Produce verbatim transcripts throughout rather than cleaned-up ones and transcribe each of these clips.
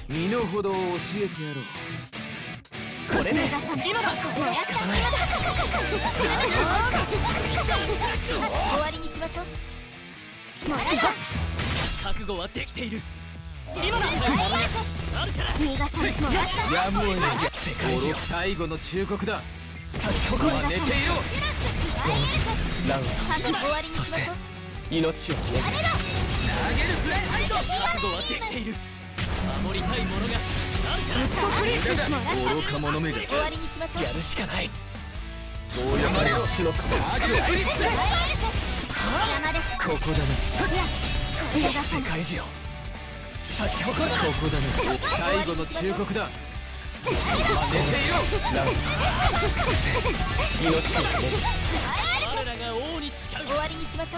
身の程を教えてやろう。 これね、今だ。 終わりにしましょう。 覚悟はできている。今だ。あるから。 逃がさない。もらった。 やむを得ない。 世界中最後の忠告だ。 先ほどは寝ていろ。 ラウン終わりにしド、そしてましょう。 命をね投げるフライハイド。 覚悟はできている。守りたいものがあるから。 愚か者めが終わりにしましょう。 やるしかない。 大山よしのアグレフリッツ。 邪魔です。 ここだな。 逃がさない。 世界中先ほどここだな。最後の忠告だ。寝ていろ。 ラウンド、そして命をね我らが王に誓う。 終わりにしましょう。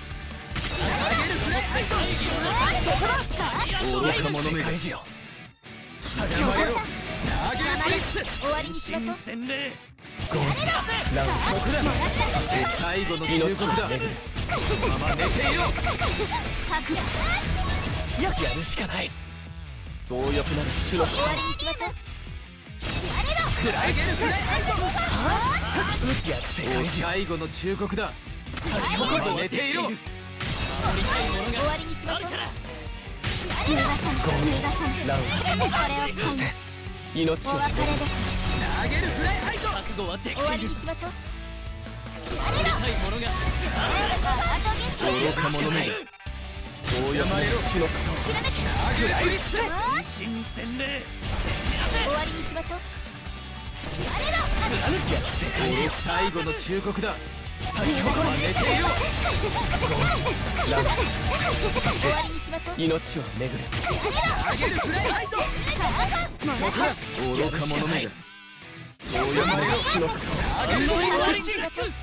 愚か者めが世界中先ほど投げるフリッツ。 終わりにしましょう。 全霊ゴーズラウンここだ。そして最後の忠ド、命を告だ。 巡る。 まま寝ていろ。 白だ。 やるしかない。強欲なる種の終わりにしましょう。 投げるフライハイド。 や世界中最後の忠告だ。 先ほど寝ていろ。 守りたいものが終わりにしましょう。 あるから。 逃がさない。逃がさない。 ラウンド、 これをそして命をお別れです。 投げるフライハイド。 覚悟はでき終わている。 りにしましょう。 守りたいものが愚か者めが大山よしのアグレフリッツ。 全身全霊終わりにしましょう。 や世界中最後の忠告だ。 先ほど寝ていろ。 ラウンド、そして終わりにしましょう。 命を巡る。 投げるフライハイド。愚か者めが大山よしの終わりにしましょう。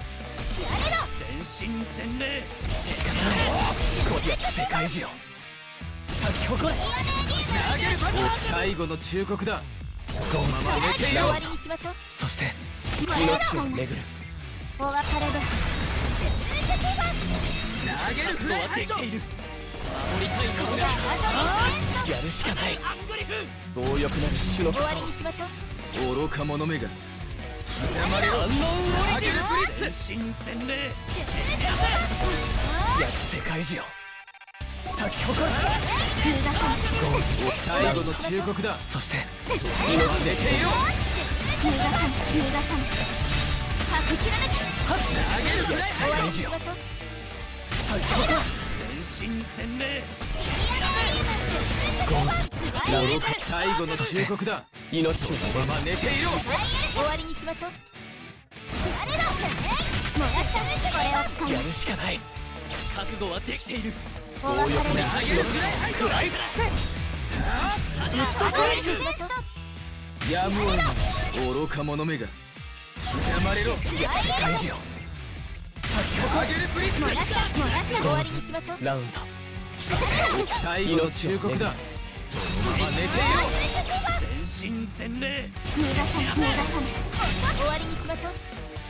全身全霊しかない。や世界中先ほど投げる最後の忠告だ。 ゴーズまま寝ていろ。 終わりにしましょう。 そして命を巡る。 お別れです。 投げるフ覚悟はライハイド。 できている。守りたいものがやるしかない。アングリフ強欲なる種の終わりにしましょう。 愚か者めが刻まれろ。 反応動いている。 投げる全身全霊や世界中先ほど逃がさない。 ゴーズ最後の忠告だ。 そして寝ていろ。 逃がさない。逃がさない。白きらめき。 投げるフライ終わりにしましょう。 先ほど全身全霊ゴーズ愚か最後の忠告だ。 命をまま寝ていろ。 終わりにしましょう。もらった。これを使いやます。 るしかない。覚悟はできている。 お別れです。 投げるフライハイド。 暗い終わりにしましょう。 やむを得ない愚か者めが刻まれろ。 世界中先ほ投げるフリッツ。 もらった。もらった。終わりにしましょう。 どラウンド、そして最後の忠告だ。そのまま寝ていろ。 全身全霊逃がさない。逃がさない。終わりにしましょう。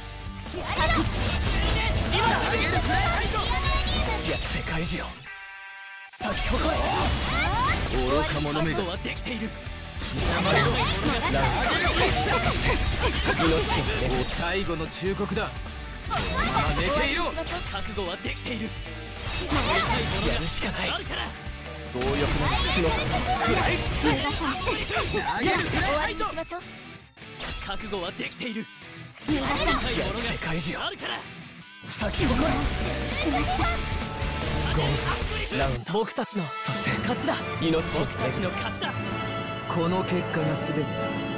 投げるフライハイド。 や世界中先ほど愚か者めが覚悟はできている。 刻まれろ。 ラウンド、そして命を巡る。 最後の忠告だ。そのまま寝ていろ。 覚悟はできている。守りたいものやるしかないがあるから。 強欲なる死のフライ逃がさない。 投げるフライ終わりにしましょう。 覚悟はできている。 逃がさない。 たいもの世界中があるから。 先ほどしました。 ゴーズラウンド、僕たちのそして勝ちだ。命を僕たちの勝ちだ。 この結果が全てだ。